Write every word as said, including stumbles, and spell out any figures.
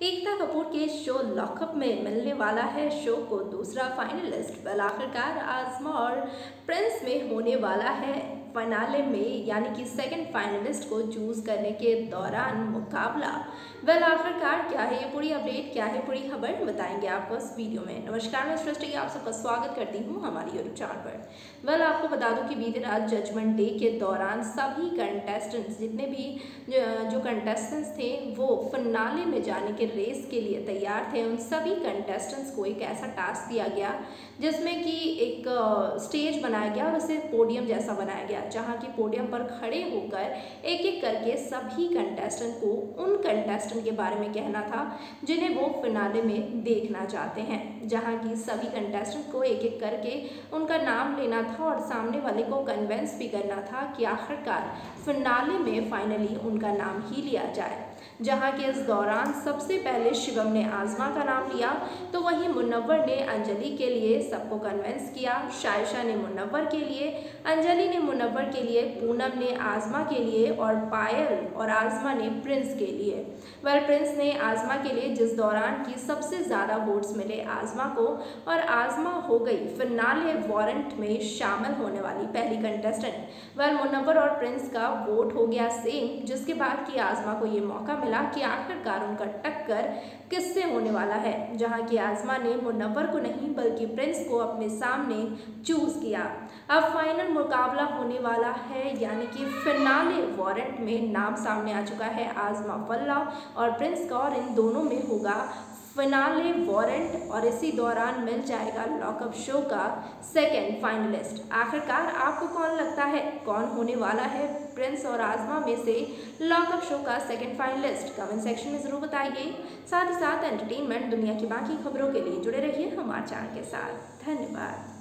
एकता कपूर के show lockup में मिलने वाला है शो को दूसरा फाइनलिस्ट। वेल आखिरकार आज़मा और प्रिंस में होने वाला है फाइनले में, यानी कि सेकंड फाइनलिस्ट को चूज करने के दौरान मुकाबला। वेल आखिरकार क्या है ये पूरी अपडेट, क्या है पूरी खबर, बताएंगे आपको इस वीडियो में। नमस्कार, मैं सृष्टि आप सबका स्वागत करती हूँ हमारी यूट्यूब चैनल पर। वेल आपको बता दूं कि बीते रात जजमेंट डे के दौरान सभी कंटेस्टेंट्स, जितने भी जो कंटेस्टेंट्स थे वो फिनाले में जाने के रेस के लिए तैयार थे। उन सभी कंटेस्टेंट्स को एक ऐसा टास्क दिया गया जिसमें कि एक स्टेज बनाया गया और उसे पोडियम जैसा बनाया गया, जहाँ की पोडियम पर खड़े होकर एक एक करके सभी कंटेस्टेंट को उन कंटेस्टेंट के बारे में कहना था जिन्हें वो फिनाले में देखना चाहते हैं। जहाँ की सभी कंटेस्टेंट को एक एक करके उनका नाम लेना था और सामने वाले को कन्विंस भी करना था कि आखिरकार फिनाले में फाइनली उनका नाम ही लिया जाए। जहाँ के इस दौरान सबसे पहले शिवम ने आज़मा का नाम लिया, तो वहीं मुनव्वर ने अंजलि के लिए सबको कन्विंस किया। शायशा ने मुनव्वर के लिए, अंजलि ने मुनव्वर के लिए, पूनम ने आज़मा के लिए और पायल और आज़मा ने प्रिंस के लिए। वेल प्रिंस ने आज़मा के लिए, जिस दौरान की सबसे ज़्यादा वोट्स मिले आज़मा को, और आज़मा हो गई फिनाले वारंट में शामिल होने वाली पहली कंटेस्टेंट। वेल मुनव्वर और प्रिंस का वोट हो गया सेम, जिसके बाद कि आज़मा को ये मौका मिला कि आखिरकार उनका टक्कर किससे होने वाला है। जहां की आज़मा ने मुनव्वर को नहीं बल्कि प्रिंस को अपने सामने चूज किया। अब फाइनल मुकाबला होने वाला है, यानी कि फिनाले वारंट में नाम सामने आ चुका है आज़मा फल्ला और प्रिंस का, और इन दोनों में होगा फिनाले वारंट और इसी दौरान मिल जाएगा लॉकअप शो का सेकंड फाइनलिस्ट। आखिरकार आपको कौन लगता है कौन होने वाला है प्रिंस और आज़मा में से लॉकअप शो का सेकंड फाइनलिस्ट? कमेंट सेक्शन में ज़रूर बताइए। साथ ही साथ एंटरटेनमेंट दुनिया की बाकी खबरों के लिए जुड़े रहिए हमारे चैनल के साथ। धन्यवाद।